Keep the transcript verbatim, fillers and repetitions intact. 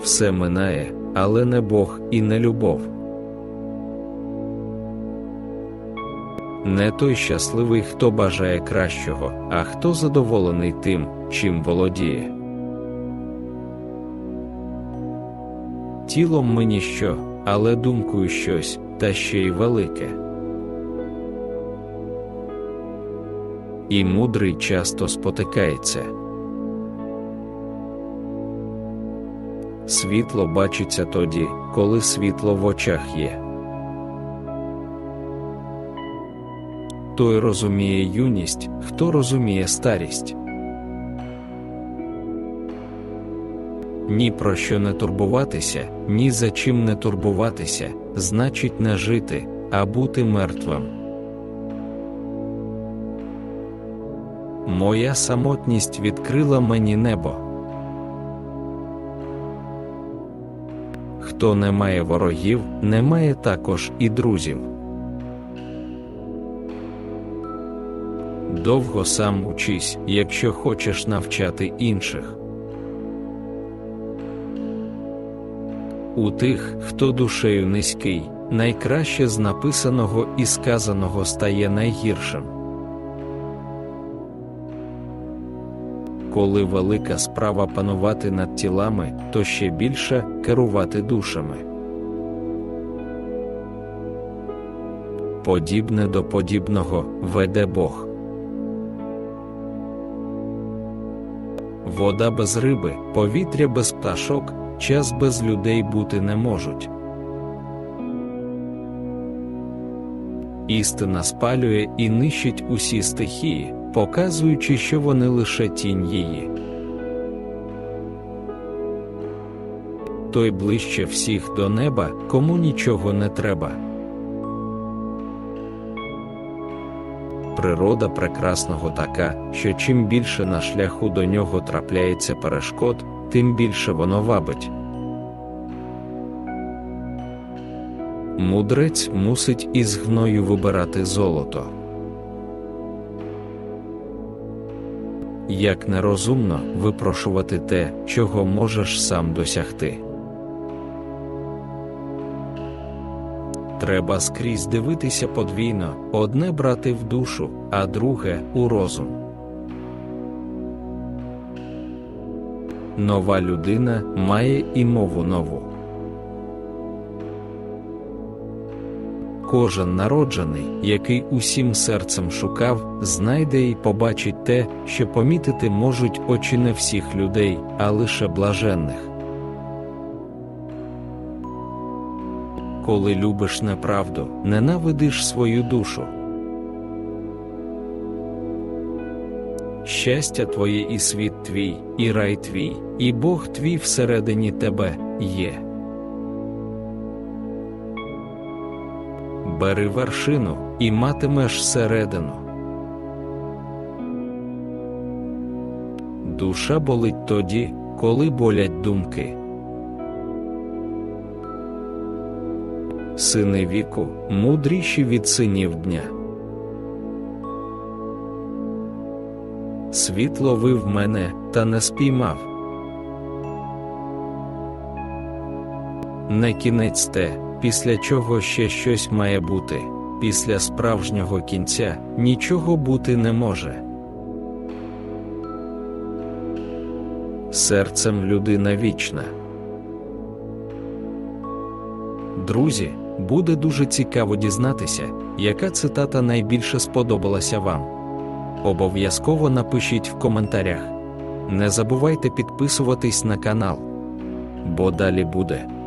Все минає, але не Бог і не любов. Не той щасливий, хто бажає кращого, а хто задоволений тим, чим володіє. Тілом ми ніщо, але думкою щось, та ще й велике. І мудрий часто спотикається. Світло бачиться тоді, коли світло в очах є. Той розуміє юність, хто розуміє старість. Ні про що не турбуватися, ні за чим не турбуватися, значить не жити, а бути мертвим. Моя самотність відкрила мені небо. Хто не має ворогів, не має також і друзів. Довго сам учись, якщо хочеш навчати інших. У тих, хто душею низький, найкраще з написаного і сказаного стає найгіршим. Коли велика справа панувати над тілами, то ще більше керувати душами. Подібне до подібного веде Бог. Вода без риби, повітря без пташок, час без людей бути не можуть. Істина спалює і нищить усі стихії, показуючи, що вони лише тінь її. Той ближче всіх до неба, кому нічого не треба. Природа прекрасного така, що чим більше на шляху до нього трапляється перешкод, тим більше воно вабить. Мудрець мусить із гною вибирати золото. Як нерозумно випрошувати те, чого можеш сам досягти. Треба скрізь дивитися подвійно, одне брати в душу, а друге – у розум. Нова людина має і мову нову. Кожен народжений, який усім серцем шукав, знайде і побачить те, що помітити можуть очі не всіх людей, а лише блаженних. Коли любиш неправду, ненавидиш свою душу. Щастя твоє і світ твій, і рай твій, і Бог твій всередині тебе є. Бери вершину, і матимеш середину. Душа болить тоді, коли болять думки. Сини віку, мудріші від синів дня. Світ ловив мене, та не спіймав. Не кінець те, після чого ще щось має бути, після справжнього кінця нічого бути не може. Серцем людина вічна. Друзі, буде дуже цікаво дізнатися, яка цитата найбільше сподобалася вам. Обов'язково напишіть в коментарях. Не забувайте підписуватись на канал, бо далі буде.